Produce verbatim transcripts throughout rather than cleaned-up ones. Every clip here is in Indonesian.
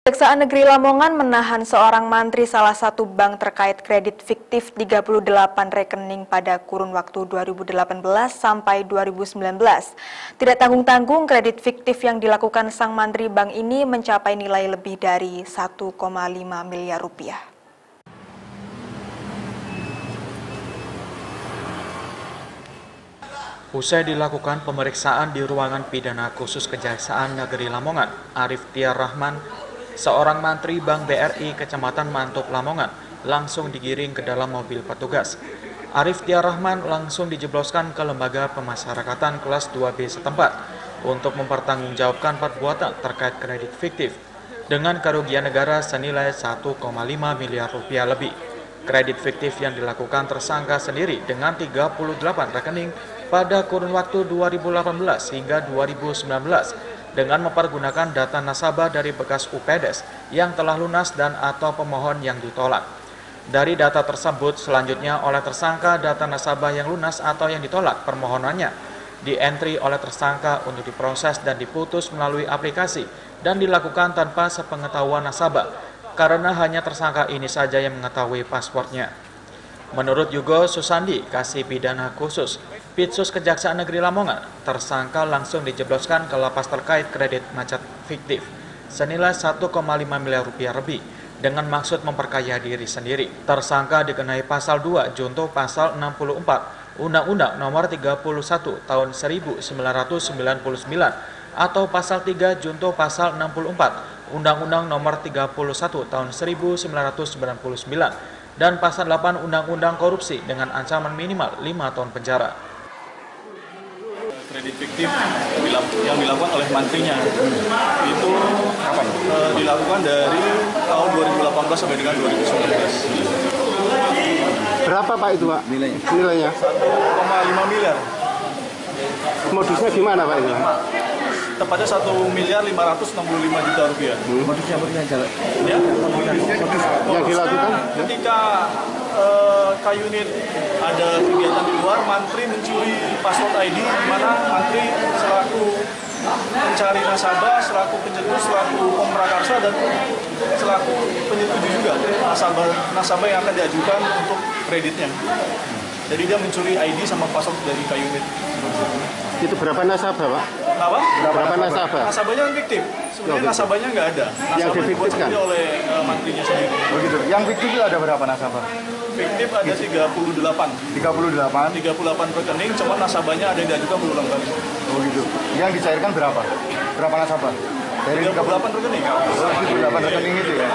Kejaksaan Negeri Lamongan menahan seorang mantri salah satu bank terkait kredit fiktif tiga puluh delapan rekening pada kurun waktu dua ribu delapan belas sampai dua ribu sembilan belas. Tidak tanggung-tanggung, kredit fiktif yang dilakukan sang mantri bank ini mencapai nilai lebih dari satu koma lima miliar rupiah. Usai dilakukan pemeriksaan di ruangan pidana khusus Kejaksaan Negeri Lamongan, Arif Tiar Rahman, seorang mantri Bank B R I Kecamatan Mantub Lamongan, langsung digiring ke dalam mobil petugas. Arif Tiar Rahman langsung dijebloskan ke lembaga pemasyarakatan kelas dua B setempat untuk mempertanggungjawabkan perbuatan terkait kredit fiktif dengan kerugian negara senilai satu koma lima miliar rupiah lebih. Kredit fiktif yang dilakukan tersangka sendiri dengan tiga puluh delapan rekening pada kurun waktu dua ribu delapan belas hingga dua ribu sembilan belas dengan mempergunakan data nasabah dari bekas U P D E S yang telah lunas dan atau pemohon yang ditolak. Dari data tersebut, selanjutnya oleh tersangka data nasabah yang lunas atau yang ditolak permohonannya di-entry oleh tersangka untuk diproses dan diputus melalui aplikasi dan dilakukan tanpa sepengetahuan nasabah karena hanya tersangka ini saja yang mengetahui passwordnya. Menurut Yugo Susandi, Kasih Pidana Khusus Pitsus Kejaksaan Negeri Lamongan, tersangka langsung dijebloskan ke lapas terkait kredit macet fiktif senilai satu koma lima miliar rupiah lebih dengan maksud memperkaya diri sendiri. Tersangka dikenai pasal dua junto pasal enam puluh empat Undang-Undang Nomor tiga puluh satu Tahun seribu sembilan ratus sembilan puluh sembilan atau pasal tiga junto pasal enam puluh empat Undang-Undang Nomor tiga puluh satu Tahun seribu sembilan ratus sembilan puluh sembilan dan pasal delapan Undang-Undang Korupsi dengan ancaman minimal lima tahun penjara. Kredit fiktif yang dilakukan oleh mantrinya itu kapan? E, dilakukan dari tahun dua ribu delapan belas sampai dengan dua ribu sembilan belas. Berapa Pak itu Pak? Nilainya? Nilainya? satu koma lima miliar. Modusnya gimana Pak itu? Tepatnya satu miliar lima ratus enam puluh lima juta rupiah. Hmm. Modusnya modusnya ya? Modus. Yang dilakukan? Ketika uh, K-Unit ada kegiatan di luar, mantri mencuri password I D, di mana mantri selaku mencari nasabah, selaku pencetus, selaku pemrakarsa, dan selaku penyetuju juga nasabah nasabah yang akan diajukan untuk kreditnya. Jadi dia mencuri I D sama password dari K-Unit. Itu berapa nasabah Pak? Apa? Berapa nasabah? Nasabahnya kan fiktif. Sebenarnya oh, nasabahnya nggak ada. Yang Nasabah dibuat difiktifkan sendiri oleh uh, mantrinya sendiri. Begitu. Yang fiktif itu ada berapa nasabah? Fiktif ada tiga puluh delapan. tiga puluh delapan. tiga puluh delapan rekening, cuma nasabahnya ada yang diajukan berulang kali. Oh gitu. Yang dicairkan berapa? Berapa nasabah? Dari tiga puluh delapan rekening. tiga puluh delapan rekening itu ya.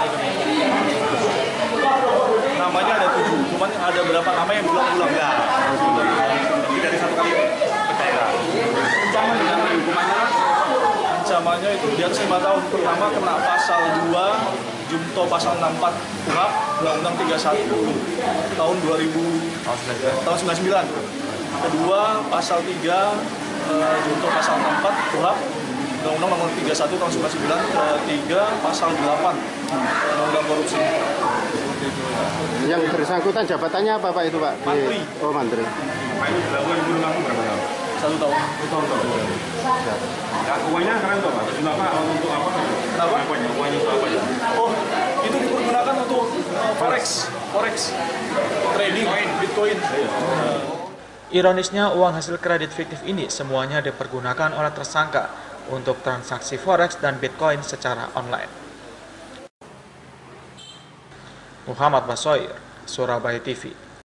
Namanya ada tujuh, cuman ada berapa nama yang berulang-ulang. Ya. Jadi dari satu kali pencairan. Ancaman dengan hukumannya? Ancamannya itu di atas lima tahun. Pertama kena pasal dua junto pasal enam puluh empat K U H P Undang-Undang tiga puluh satu tahun dua ribu tahun sembilan puluh sembilan. Kedua pasal tiga uh, junto pasal enam puluh empat K U H P Undang-Undang Nomor tiga puluh satu tahun sembilan puluh sembilan. Ketiga pasal delapan Undang-Undang Korupsi. Yang bersangkutan jabatannya apa Pak itu Pak? Mantri. Oh mantri. Pak itu dilakukan ibu rumahmu berapa tahun? Satu tahun. Satu tahun tahun. Ya, uangnya sekarang untuk apa? Untuk apa? Untuk apa? Kenapa? Uangnya, uangnya untuk apa ya? Oh, itu dipergunakan untuk uh, forex, forex, trading, bitcoin. Ironisnya, uang hasil kredit fiktif ini semuanya dipergunakan oleh tersangka untuk transaksi forex dan bitcoin secara online. Muhammad Basoir, Surabaya T V.